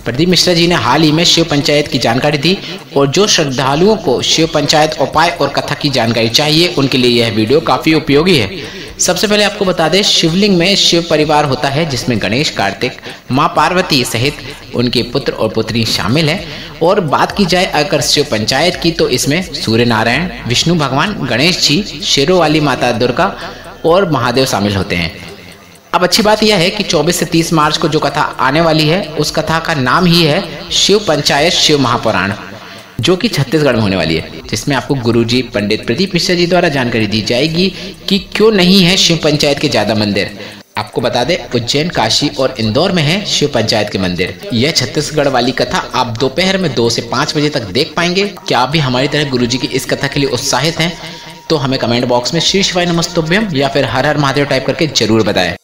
प्रदीप मिश्रा जी ने हाल ही में शिव पंचायत की जानकारी दी और जो श्रद्धालुओं को शिव पंचायत उपाय और कथा की जानकारी चाहिए उनके लिए यह वीडियो काफी उपयोगी है। सबसे पहले आपको बता दें, शिवलिंग में शिव परिवार होता है जिसमें गणेश, कार्तिक, मां पार्वती सहित उनके पुत्र और पुत्री शामिल हैं। और बात की जाए अगर शिव पंचायत की तो इसमें सूर्य नारायण, विष्णु भगवान, गणेश जी, शेरों वाली माता दुर्गा और महादेव शामिल होते हैं। अब अच्छी बात यह है कि 24 से 30 मार्च को जो कथा आने वाली है उस कथा का नाम ही है शिव पंचायत शिव महापुराण, जो कि छत्तीसगढ़ में होने वाली है, जिसमें आपको गुरुजी पंडित प्रदीप मिश्रा जी द्वारा जानकारी दी जाएगी कि क्यों नहीं है शिव पंचायत के ज्यादा मंदिर। आपको बता दें, उज्जैन, काशी और इंदौर में है शिव पंचायत के मंदिर। यह छत्तीसगढ़ वाली कथा आप दोपहर में 2 से 5 बजे तक देख पाएंगे। क्या आप भी हमारी तरह गुरुजी की इस कथा के लिए उत्साहित हैं? तो हमें कमेंट बॉक्स में श्री शिवाय नमस्तुभ्यम या फिर हर हर महादेव टाइप करके जरूर बताएं।